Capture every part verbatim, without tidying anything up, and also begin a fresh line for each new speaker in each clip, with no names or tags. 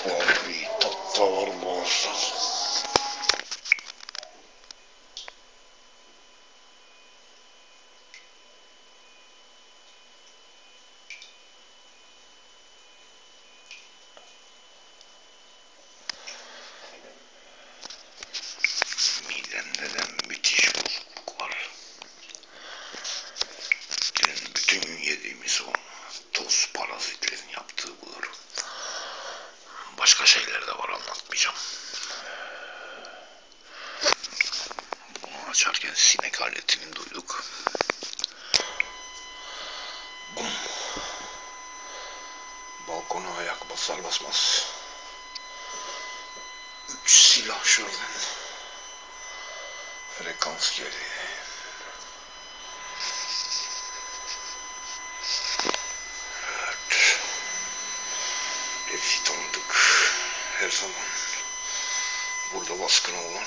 Tuhaf bir tat da var boğazda. Midemde de müthiş bozukluk var. Dün bütün gün yediğimiz o toz parazitlerin yaptığı budur. Başka şeyler de var, anlatmayacağım. Bunu açarken sinek aletini duyduk. Bum. Balkona ayak basar basmaz üç silahşörden frekans geldi. Evet. Hepsi tanıdık. Her zaman burada baskın olan,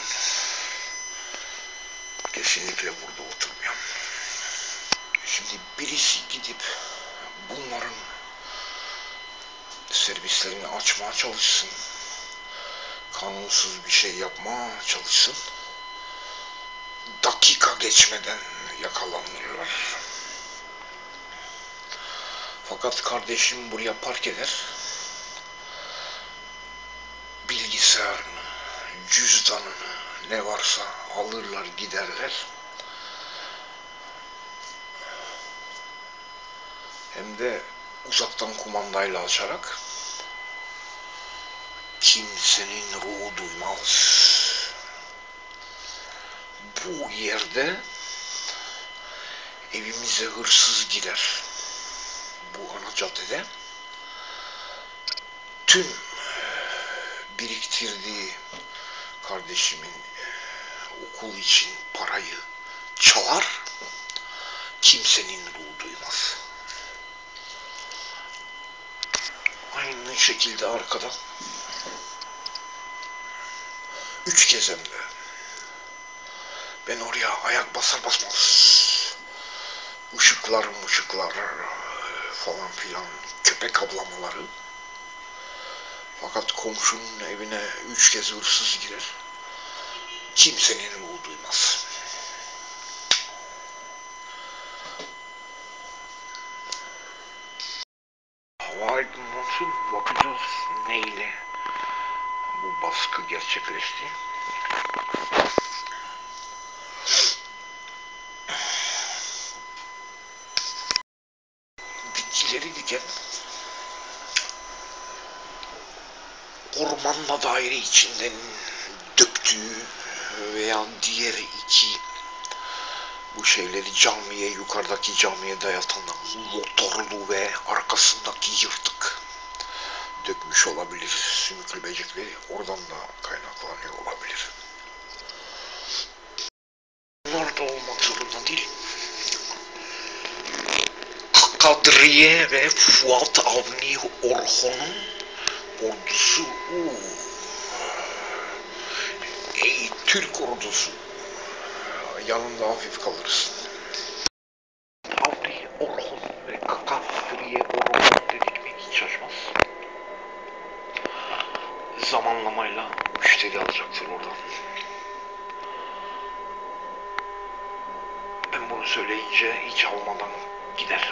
kesinlikle burada oturmayan. Şimdi birisi gidip bunların servislerini açmaya çalışsın, kanunsuz bir şey yapmaya çalışsın, dakika geçmeden yakalanırlar. Fakat kardeşim buraya park eder, bilgisayarını, cüzdanını, ne varsa alırlar giderler. Hem de uzaktan kumandayla açarak. Kimsenin ruhu duymaz. Bu yerde evimize hırsız girer. Bu ana caddede. Tüm biriktirdiği kardeşimin okul için parayı çalar. Kimsenin ruhu duymaz. Aynı şekilde arkada üç kez hem de ben oraya ayak basar basmaz ışıklar ışıklar falan filan, köpek avlamaları. Fakat komşunun evine üç kez hırsız girer. Kimsenin ruhu duymaz. Hava aydınlansın, bakacağız neyle bu baskı gerçekleşti. Bitkileri diken ormanla daire içinden döktüğü veya diğer iki bu şeyleri camiye, yukarıdaki camiye dayatan motorlu ve arkasındaki yırtık dökmüş olabilir. Sümüklü böcekleri oradan da kaynaklanıyor olabilir. Bunlar da olmak zorunda değil. Kadriye ve Fuat Avni Orhon'un ordusu. Uu. Ey Türk ordusu. Yanında hafif kalırız. Avni Orhon ve Kadriye Orhon dedik mi hiç şaşmaz. Zamanlamayla müşteri alacaktır oradan. Ben bunu söyleyince hiç almadan gider.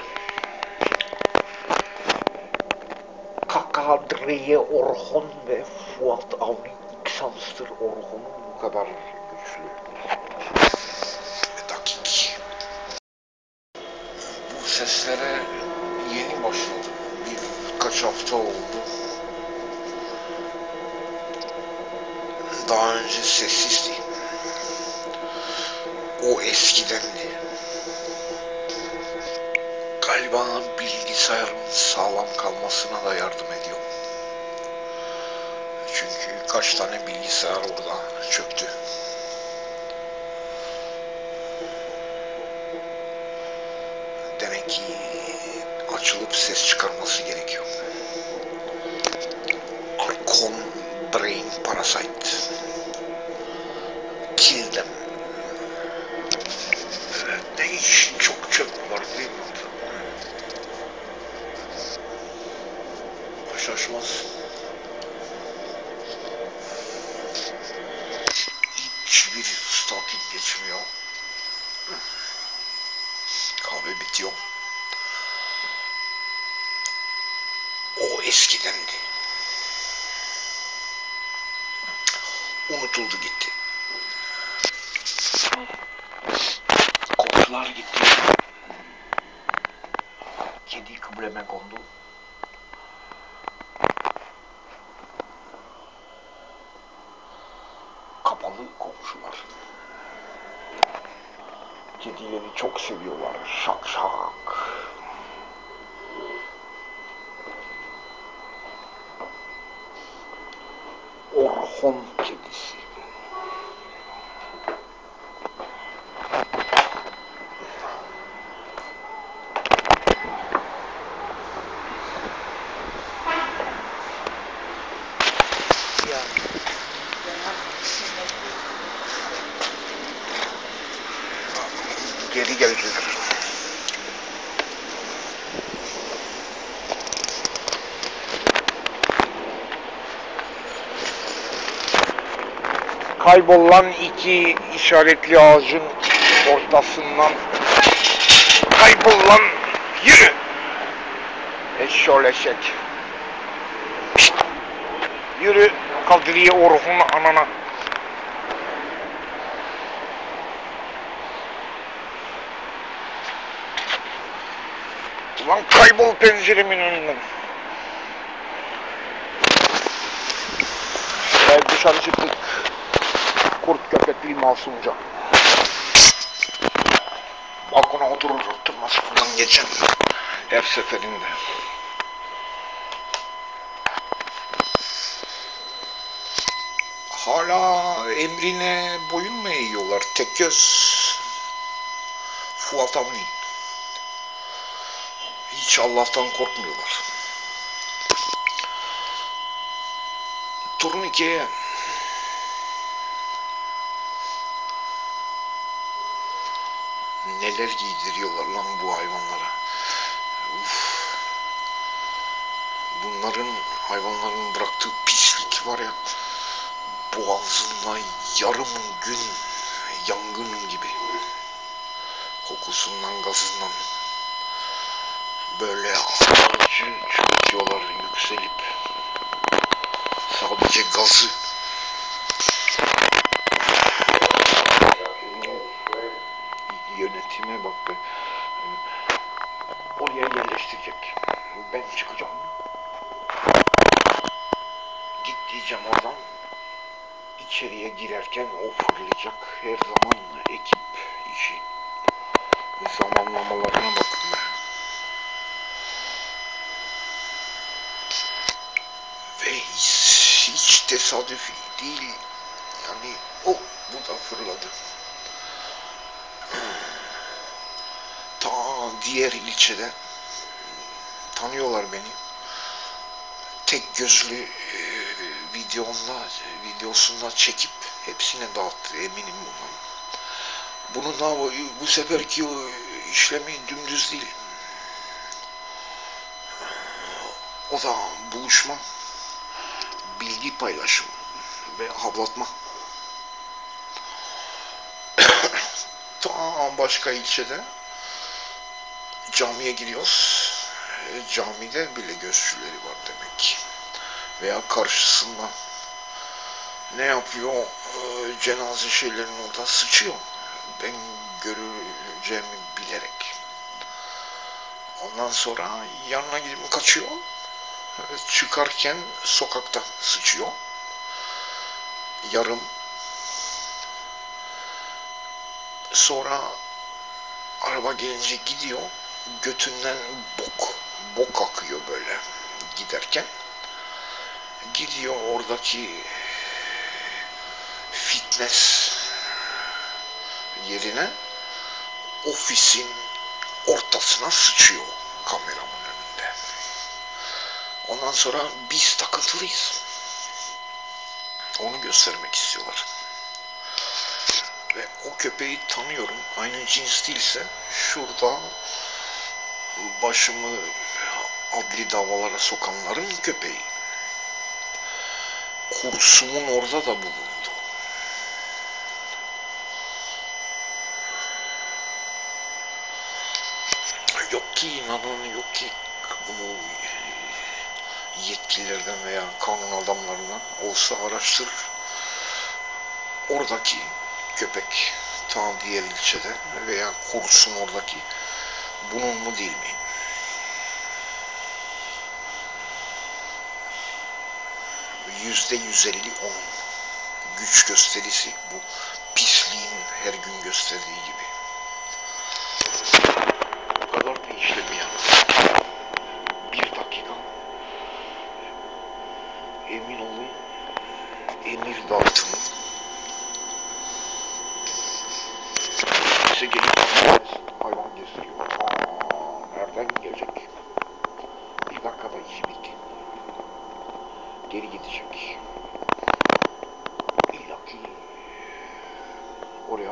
Kadriye Orhon ve Fuat Avni İksans'tır Orhon'un bu kadar güçlü ve dakik. Bu seslere yeni başladım. Birkaç hafta oldu. Daha önce sessizdi. O eskidendi. Galiba bilgisayarın sağlam kalmasına da yardım ediyor. Çünkü kaç tane bilgisayar orada çöktü. Demek ki açılıp ses çıkarması gerekiyor. Archon Brain Parasite. Kill them. Evet, ne iş çok çöp var değil mi? Şaşmaz. hiçbir sakin geçmiyor. Kahve bitiyor. O eskidendi. Unutuldu gitti. Kokular gitti. Kedi kıbleme kondu. Kapalı komşular. Kedileri çok seviyorlar. Şak şak. Orhon kedisi. Geri geldiler. Kaybolan iki işaretli ağacın ortasından kaybolan yürü. Eşşoleşek. Yürü Kadriye Orhun anana. Ulan kaybol penceremin önünden. Ve dışarı çıktık. Kurt köpekli masumca. Balkona oturur oturmaz falan geçen. Her seferinde. Hala emrine boyun mu eğiyorlar? Tek göz. Fuat Avni. Hiç Allah'tan korkmuyorlar. Turnike'ye neler giydiriyorlar lan bu hayvanlara. Uf. Bunların hayvanların bıraktığı pislik var ya, boğazında yarım gün yangın gibi. Kokusundan, gazından böyle acı çürütüyorlar yükselip. Sadece gazı. Yönetime bak be. Oraya yerleştirecek. Ben çıkacağım. Git diyeceğim oradan. İçeriye girerken o fırlayacak. Her zaman ekip işi. Zamanlamalarına bakın be. Ve hiç, hiç tesadüfi değil. Yani o bu da fırladı. Ta diğer ilçede tanıyorlar beni. Tek gözlü e, videonda, videosunda çekip hepsine dağıttı, eminim bundan. Bunun da bu, bu seferki işlemi dümdüz değil. O da buluşma, bilgi paylaşımı ve havlatma. Ta başka ilçede camiye giriyoruz. E, camide bile gözcüleri var demek ki. Veya karşısında ne yapıyor? E, cenaze şeylerin orada sıçıyor. Ben göreceğimi bilerek. Ondan sonra yanına gidip kaçıyor. E, çıkarken sokakta sıçıyor. Yarım. Sonra araba gelince gidiyor. Götünden bok. Bok akıyor böyle giderken. Gidiyor oradaki fitness yerine, ofisin ortasına sıçıyor kameramın önünde. Ondan sonra biz takıntılıyız. Onu göstermek istiyorlar. Ve o köpeği tanıyorum. Aynı cins değilse şurada başımı adli davalara sokanların köpeği. Kursumun orada da bulundu. ki inanan yok ki bunu yetkililerden veya kanun adamlarından olsa araştırır. Oradaki köpek ta diğer ilçede veya kurusun oradaki bunun mu değil mi? Yüzde yüz elli onun güç gösterisi bu pisliğin her gün gösterdiği gibi. O kadar da işlemiyor. Bir dakika. Emin olun emir dağıtımı. Kimse gelip hayvan gezdiriyor. Aa, nereden gelecek? Bir dakikada işi bitti. Geri gidecek. İlla ki oraya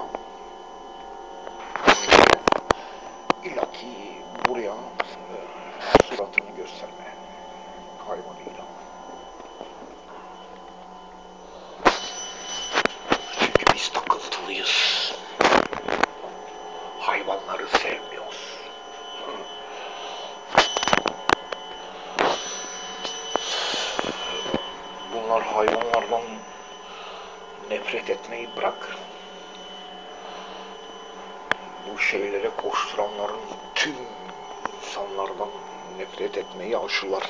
illa ki buraya suratını gösterme hayvanıyla. Çünkü biz takıntılıyız. Hayvanları sevmiyoruz. Bunlar hayvanlardan nefret etmeyi bırak. Bu şeylere koşturanların tüm insanlardan nefret etmeyi aşılar.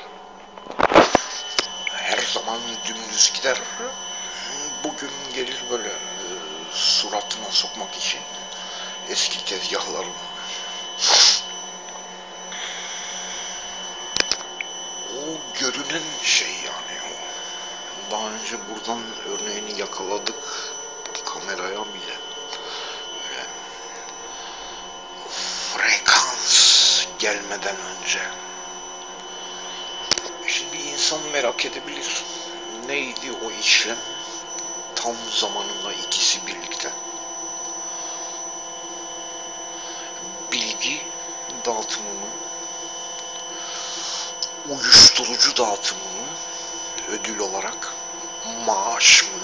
Her zaman dümdüz gider. Bugün gelir böyle suratına sokmak için eski tezgahlarını. O görünen şey yani o. Daha önce buradan örneğini yakaladık kameraya bile. Öyle frekans gelmeden önce. Şimdi bir insan merak edebilir. Neydi o işlem? Tam zamanında ikisi birlikte. Bilgi dağıtımını, uyuşturucu dağıtımını ödül olarak, maaş mı?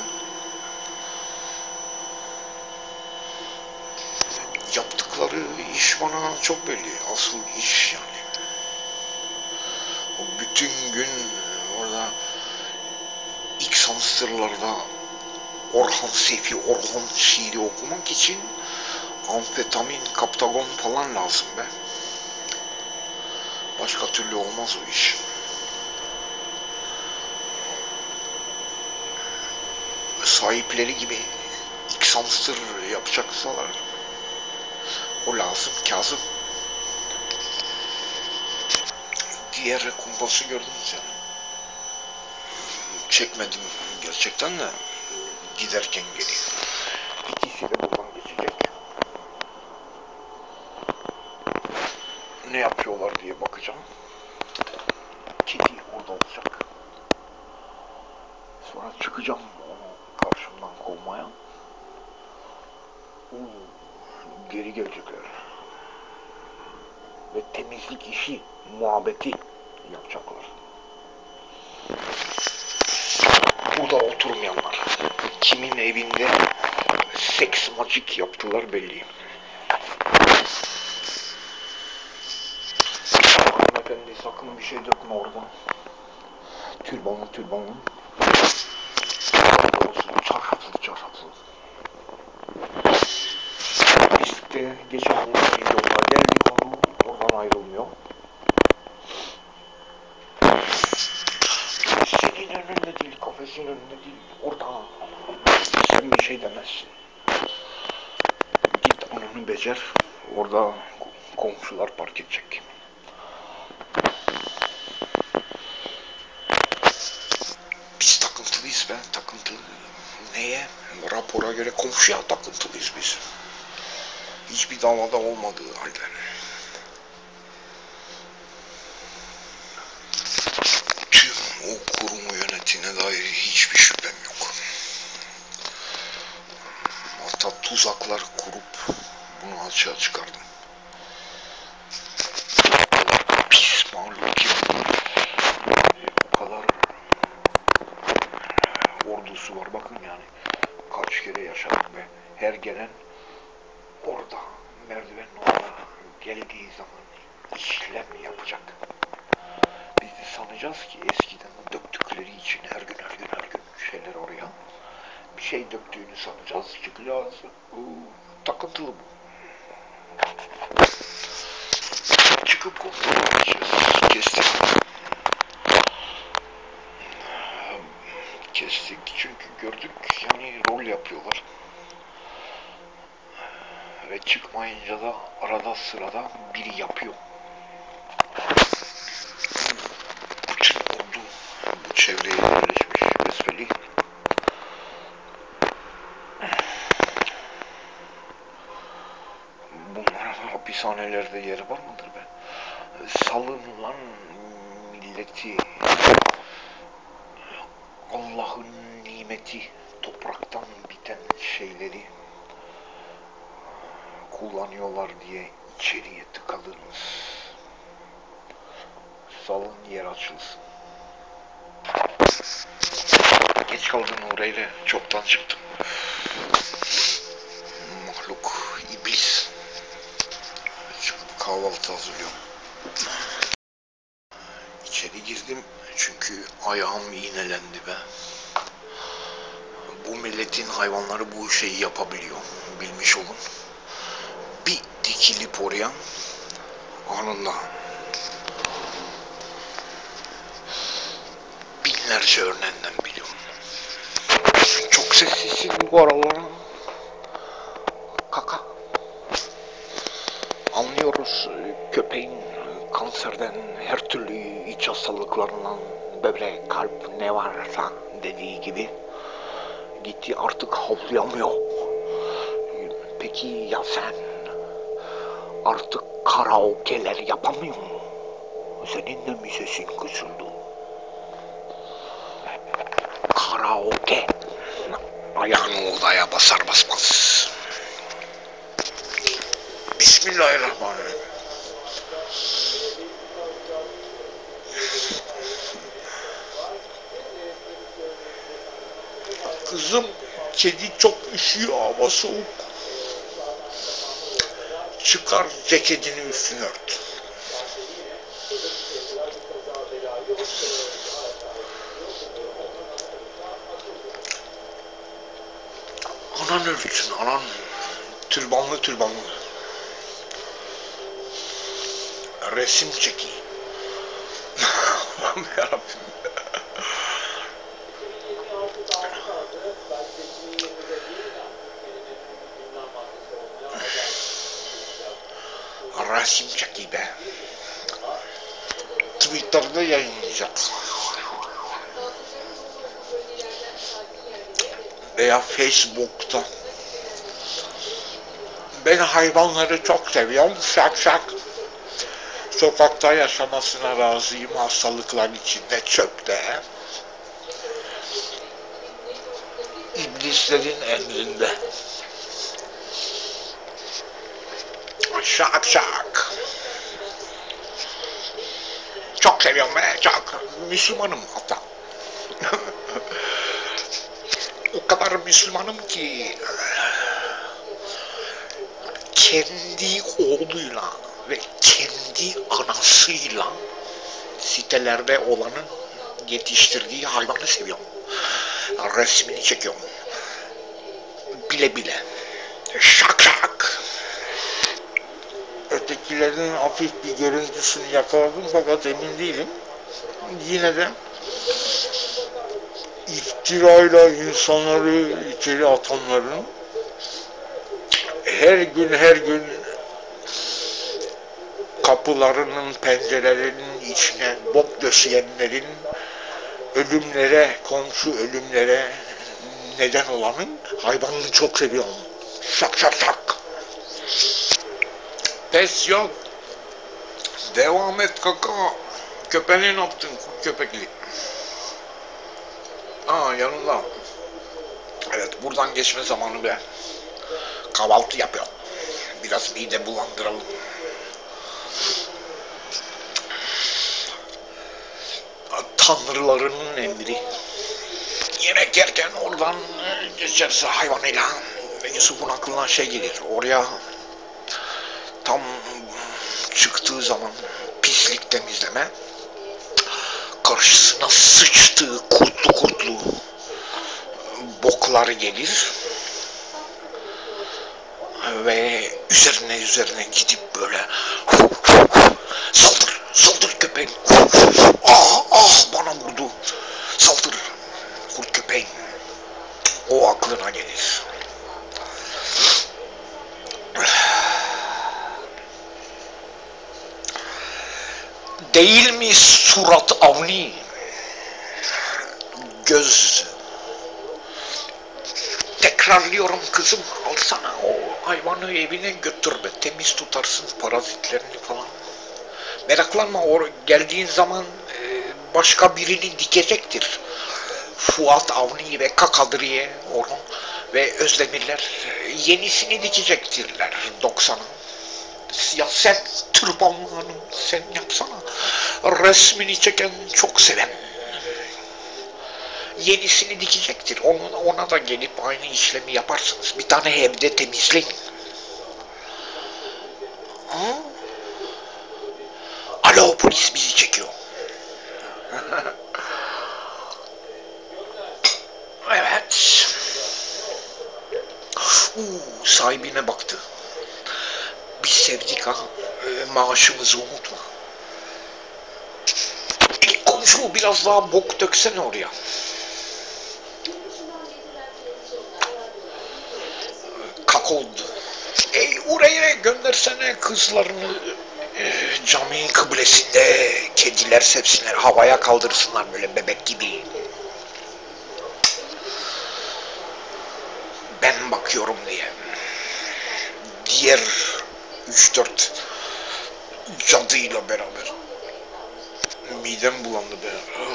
Yaptıkları iş bana çok belli. Asıl iş yani. O bütün gün orada X hamsterlarda Orhan Seyfi Orhan şiiri okumak için amfetamin, kaptagon falan lazım be. Başka türlü olmaz o iş. Sahipleri gibi X hamster yapacaksalar o lazım, Kazım. Diğer kumpası gördün mü sen? Çekmedim gerçekten de giderken geliyor. İkisi de buradan geçecek. Ne yapıyorlar diye bakacağım. Kedi orada olacak. Sonra çıkacağım onu karşımdan kovmaya. Oo, geri gelecekler. Ve temizlik işi, muhabbeti yapacaklar. Burada oturmayanlar. Kimin evinde seks macik yaptılar belli. Hanımefendi sakın bir şey dökme oradan. Türbanlı türbanlı. Çarşaflı çarşaflı. Bisikte geçen olduğu yolda geldik onu. Oradan ayrılmıyor. Senin önünde değil, kafesin önünde değil. Orada. Sen bir şey demezsin. Git onu becer. Orada komşular park edecek. Biz takıntılıyız be, takıntılı. Neye? Rapora göre komşuya takıntılıyız biz. Hiçbir davada olmadığı halde. Tüm o kurumu yönetine dair hiçbir şüphem yok. Hatta tuzaklar kurup bunu açığa çıkardım. Pis mahluk ki o kadar ordusu var bakın yani. Kaç kere yaşadım ve her gelen orada merdivenin orada geldiği zaman işlem yapacak. Biz de sanacağız ki eskiden döktükleri için her gün her gün her gün şeyler oraya bir şey döktüğünü sanacağız. Çıkacağız. Uuu, takıntılı bu. Çıkıp kontrol edeceğiz. Kestik. Kestik çünkü gördük yani rol yapıyorlar. Ve çıkmayınca da arada sırada biri yapıyor. Bütün ordu bu çevreye yerleşmiş besbelli. Bunların hapishanelerde yeri var mıdır be? Salın lan milleti. Allah'ın nimeti, topraktan biten şeyleri kullanıyorlar diye içeriye tıkadınız. Salın yer açılsın. Geç kaldın orayla, çoktan çıktım. Mahluk, iblis. Çıkıp kahvaltı hazırlıyorum. İçeri girdim çünkü ayağım iğnelendi be. Bu milletin hayvanları bu şeyi yapabiliyor. Bilmiş olun. Bir dikilip oraya anında binlerce örneğinden biliyorum. Çok sessizsin bu aralar. Kaka. Anlıyoruz köpeğin kanserden, her türlü iç hastalıklarından, böbrek, kalp ne varsa dediği gibi gitti artık havlayamıyor. Peki ya sen? Artık karaoke'ler yapamıyor mu? Senin de mi sesin kısıldı? Karaoke. Ayağını odaya basar basmaz. Bismillahirrahmanirrahim. Kızım, kedi çok üşüyor, hava soğuk. Çıkar ceketini üstüne ört. Anan örtsün, anan. Türbanlı türbanlı. Resim çekeyim. Allah'ım yarabbim. Resim çekeyim be. Twitter'da yayınlayacak. Veya Facebook'ta. Ben hayvanları çok seviyorum. Şak şak. Sokakta yaşamasına razıyım, hastalıklar içinde, çöpte. İblislerin emrinde. Şak şak. Çok seviyorum be, çok. Müslümanım hatta. O kadar Müslümanım ki kendi oğluyla ve kendi anasıyla sitelerde olanın yetiştirdiği hayvanı seviyorum. Resmini çekiyorum. Bile bile. Şak şak. Ötekilerin hafif bir görüntüsünü yakaladım fakat emin değilim. Yine de iftirayla insanları içeri atanların her gün her gün kapılarının, pencerelerinin içine bok döşeyenlerin ölümlere, komşu ölümlere neden olanın hayvanını çok seviyorum. Şak şak şak. Pes yok. Devam et kaka. Köpeğini ne yaptın köpekli? Aa yanında. Evet buradan geçme zamanı be. Kahvaltı yapıyorum. Biraz mide bulandıralım. Tanrılarının emri. Yemek yerken oradan geçerse hayvanıyla Yusuf'un aklına şey gelir. Oraya tam çıktığı zaman pislik temizleme, karşısına sıçtığı kurtlu kurtlu boklar gelir ve üzerine üzerine gidip böyle saldır, saldır köpeğim, ah ah bana vurdu, saldır kurt köpeğim, o aklına gelir. Değil mi surat avni? Göz. Tekrarlıyorum kızım, alsana o hayvanı evine götür be, temiz tutarsın parazitlerini falan. Meraklanma, o geldiğin zaman başka birini dikecektir. Fuat Avni ve Kakadriye onu ve Özdemirler yenisini dikecektirler doksanı. Ya sen tırpanlı hanım, sen yapsana. Resmini çeken çok seven. Yenisini dikecektir. Ona, ona da gelip aynı işlemi yaparsınız. Bir tane evde temizleyin. Ha? Alo, polis bizi çekiyor. Evet. Uuu, sahibine baktı. Biz sevdik ha. E, maaşımızı unutma. E, komşu biraz daha bok döksene oraya. Kakoldu. E, oraya göndersene kızlarını. E, cami kıblesinde kediler sepsinler, havaya kaldırsınlar böyle bebek gibi. Ben bakıyorum diye. Diğer üç dört cadıyla beraber. Midem bulandı be.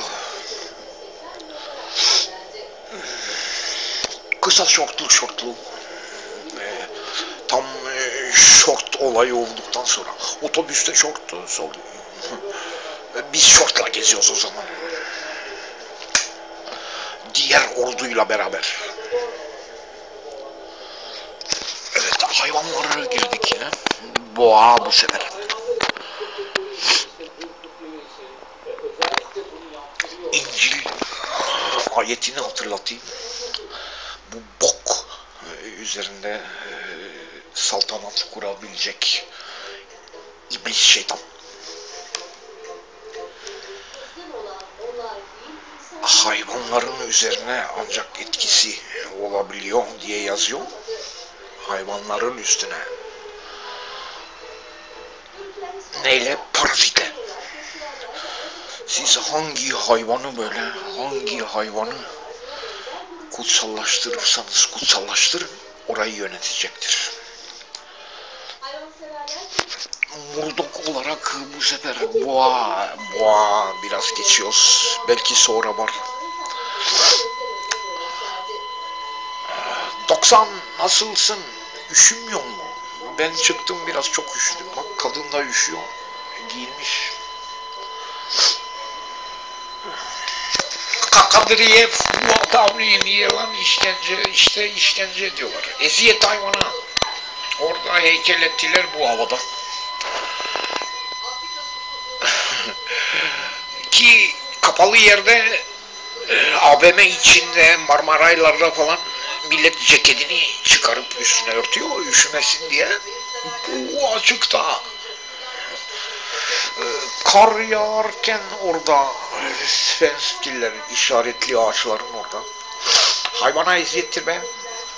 Kısa şortlu şortlu. Ee, tam e, şort olayı olduktan sonra otobüste şortlu sol. Biz şortla geziyoruz o zaman. Diğer orduyla beraber. Evet, hayvanlara girdik yine. Boğa bu sefer. İncil ayetini hatırlatayım. Bu bok üzerinde e, saltanat kurabilecek iblis şeytan. Hayvanların üzerine ancak etkisi olabiliyor diye yazıyor. Hayvanların üstüne. Neyle? Parazitle. Siz hangi hayvanı böyle, hangi hayvanı kutsallaştırırsanız kutsallaştırın, orayı yönetecektir. Murdok olarak bu sefer boğa, boğa biraz geçiyoruz. Belki sonra var. doksan nasılsın? Üşümüyor mu? Ben çıktım biraz çok üşüdüm. Bak kadın da üşüyor. Giyinmiş. Kakadriye Fuat Avni'yi niye lan işkence, işte işkence diyorlar. Eziyet hayvana. Orada heykel ettiler bu havada. Ki kapalı yerde A V M içinde Marmaraylar'da falan millet ceketini çıkarıp üstüne örtüyor üşümesin diye. Bu açıkta. Kar yağarken orada fenstiller, işaretli ağaçların orada. Hayvana eziyettir be.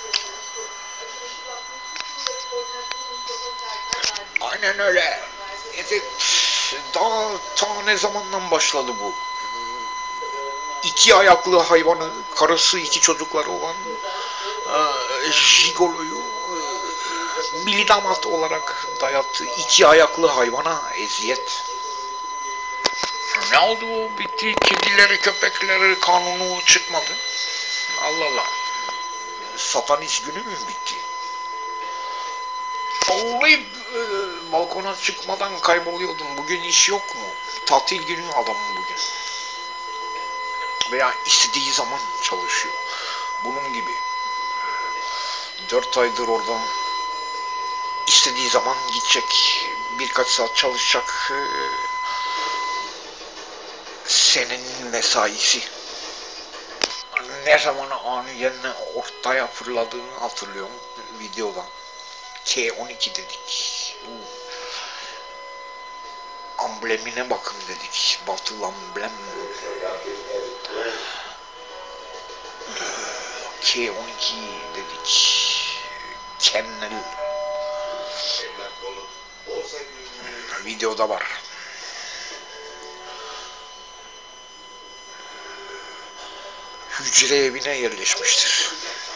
Aynen öyle. Evet. Daha ta ne zamandan başladı bu? İki ayaklı hayvanı, karısı iki çocukları olan e, jigoloyu e, milidamat olarak dayattı. İki ayaklı hayvana eziyet. Ne oldu? Bitti. Kedileri, köpekleri kanunu çıkmadı. Allah Allah. Satanist günü mü bitti? Ollayıp e, balkona çıkmadan kayboluyordum. Bugün iş yok mu? Tatil günü adamın bugün. Veya istediği zaman çalışıyor. Bunun gibi. Dört aydır orada istediği zaman gidecek. birkaç saat çalışacak. Senin mesaisi. Ne zaman aniden ortaya fırladığını hatırlıyorum videodan. K on iki dedik. Amblemine bakın dedik. Batıl amblem. K on iki dedik. Kennel. Videoda var. Hücre evine yerleşmiştir.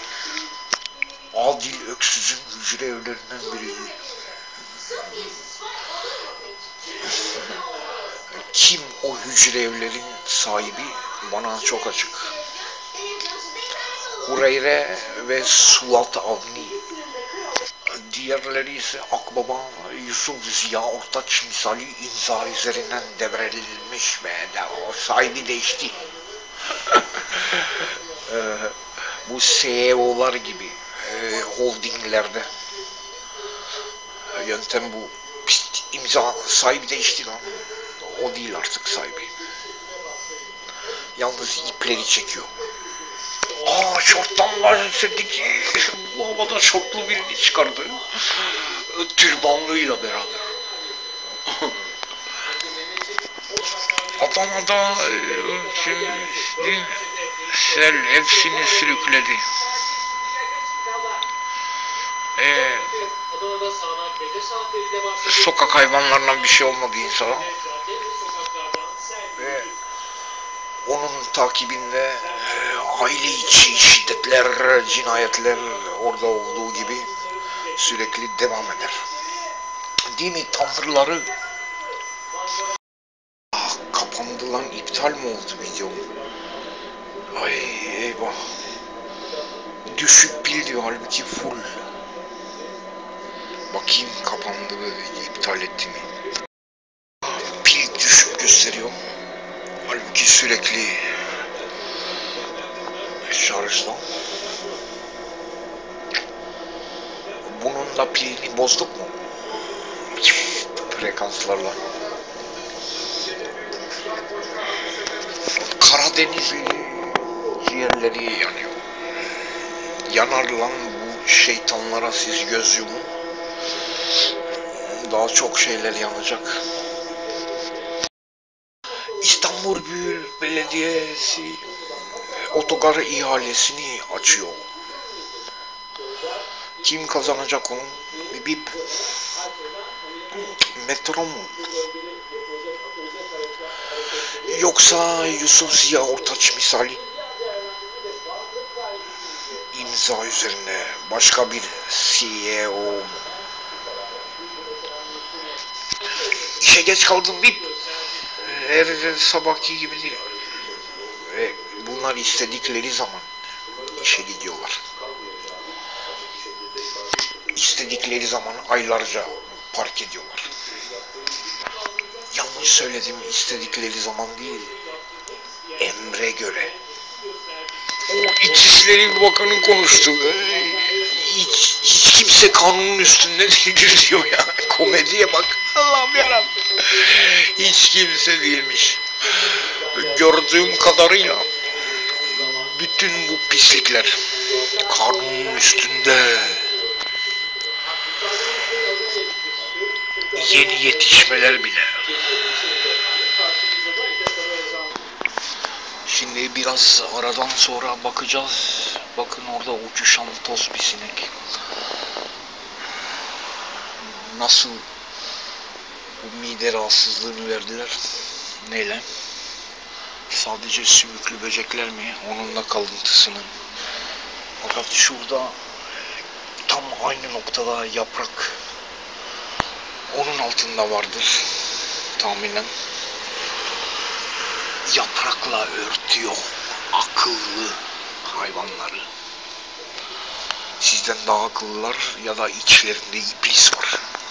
Adil Öksüz'ün hücre evlerinden biri. Kim o hücre evlerin sahibi bana çok açık. Hureyre ve Suat Avni. Diğerleri ise Akbaba, Yusuf Ziya Ortaç misali imza üzerinden devredilmiş ve de o sahibi değişti. ee, bu C E O'lar gibi e, holdinglerde yöntem bu. Pist, imza sahibi değişti lan. O değil artık sahibi. Yalnız ipleri çekiyor. Aa, şorttan bahsettik. Bu havada şortlu birini çıkardı. Türbanlıyla beraber. Adana'da şimdi sel hepsini sürükledi. Ee, sokak hayvanlarına bir şey olmadı insana. Ve onun takibinde e, aile içi şiddetler, cinayetler orada olduğu gibi sürekli devam eder. Dini tavırları ah, kapandı lan, iptal mi oldu video? Ay eyvah. Düşük pil diyor, halbuki full. Bakayım kapandı ve iptal etti mi? Pil düşük gösteriyor. Halbuki sürekli şarjda. Bunun da pilini bozduk mu? Frekanslarla. Karadeniz ciğerleri yanıyor. Yanar lan bu şeytanlara, siz göz yumun. Daha çok şeyler yanacak. İstanbul Büyük Belediyesi otogar ihalesini açıyor. Kim kazanacak onu? Bir metro mu? Yoksa Yusuf Ziya Ortaç misali imza üzerine başka bir C E O. İşe geç kaldım bip. Her sabahki gibi değil. Ve bunlar istedikleri zaman işe gidiyorlar. İstedikleri zaman aylarca park ediyorlar. Yanlış söyledim, istedikleri zaman değil, emre göre. O İçişleri Bakanı konuştu. Hiç, hiç kimse kanunun üstünde değildir diyor ya. Komediye bak. Allah'ım yarabbim. Hiç kimse değilmiş. Gördüğüm kadarıyla bütün bu pislikler kanunun üstünde. Yeni yetişmeler bile. Şimdi biraz aradan sonra bakacağız. Bakın orada uçuşan toz bir sinek. Nasıl bu mide rahatsızlığını verdiler? Neyle? Sadece sümüklü böcekler mi? Onun da kalıntısını. Fakat şurada tam aynı noktada yaprak. Onun altında vardır tahminen. Yaprakla örtüyor akıllı hayvanları. Sizden daha akıllılar ya da içlerinde iblis var.